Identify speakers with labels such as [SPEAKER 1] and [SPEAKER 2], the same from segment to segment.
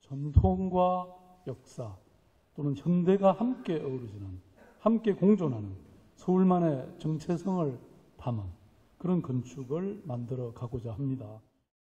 [SPEAKER 1] 전통과 역사 또는 현대가 함께 어우러지는, 함께 공존하는 서울만의 정체성을 담은 그런 건축을 만들어 가고자 합니다.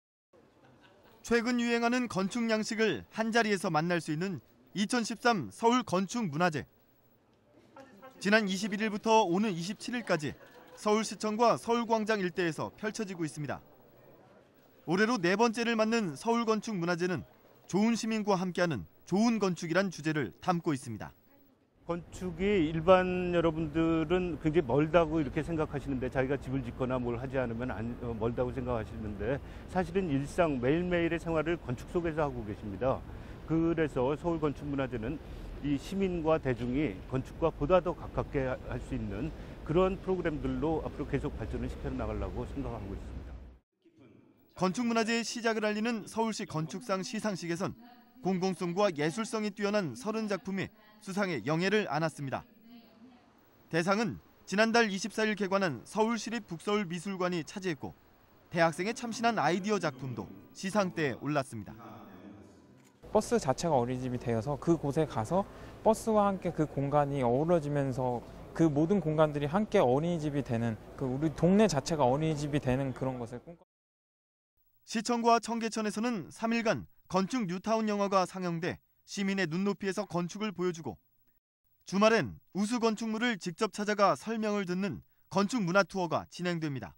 [SPEAKER 2] 최근 유행하는 건축 양식을 한자리에서 만날 수 있는 2013 서울 건축문화제. 지난 21일부터 오는 27일까지 서울시청과 서울광장 일대에서 펼쳐지고 있습니다. 올해로 4번째를 맞는 서울건축문화제는 좋은 시민과 함께하는 좋은 건축이란 주제를 담고 있습니다.
[SPEAKER 3] 건축이 일반 여러분들은 굉장히 멀다고 이렇게 생각하시는데, 자기가 집을 짓거나 뭘 하지 않으면 멀다고 생각하시는데, 사실은 일상 매일매일의 생활을 건축 속에서 하고 계십니다. 그래서 서울건축문화제는 이 시민과 대중이 건축과 보다 더 가깝게 할 수 있는 그런 프로그램들로 앞으로 계속 발전을 시켜 나가려고 생각하고 있습니다.
[SPEAKER 2] 건축문화제의 시작을 알리는 서울시 건축상 시상식에선 공공성과 예술성이 뛰어난 30작품이 수상의 영예를 안았습니다. 대상은 지난달 24일 개관한 서울시립 북서울미술관이 차지했고, 대학생의 참신한 아이디어 작품도 시상대에 올랐습니다.
[SPEAKER 4] 버스 자체가 어린이집이 되어서 그곳에 가서 버스와 함께 그 공간이 어우러지면서 그 모든 공간들이 함께 어린이집이 되는, 그 우리 동네 자체가 어린이집이 되는 그런 것을 꿈꿔.
[SPEAKER 2] 시청과 청계천에서는 3일간 건축 뉴타운 영화가 상영돼 시민의 눈높이에서 건축을 보여주고, 주말엔 우수 건축물을 직접 찾아가 설명을 듣는 건축 문화 투어가 진행됩니다.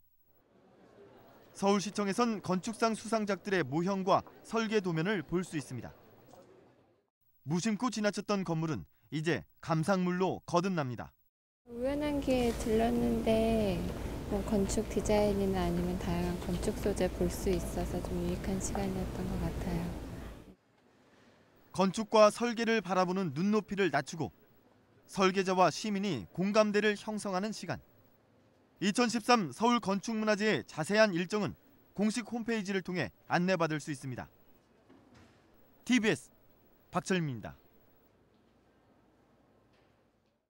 [SPEAKER 2] 서울시청에선 건축상 수상작들의 모형과 설계 도면을 볼 수 있습니다. 무심코 지나쳤던 건물은 이제 감상물로 거듭납니다.
[SPEAKER 5] 우연한 기회에 들렀는데 건축 디자인이나 아니면 다양한 건축 소재 볼 수 있어서 좀 유익한 시간이었던 것 같아요.
[SPEAKER 2] 건축과 설계를 바라보는 눈높이를 낮추고 설계자와 시민이 공감대를 형성하는 시간. 2013 서울 건축문화제의 자세한 일정은 공식 홈페이지를 통해 안내받을 수 있습니다. TBS 박철민입니다.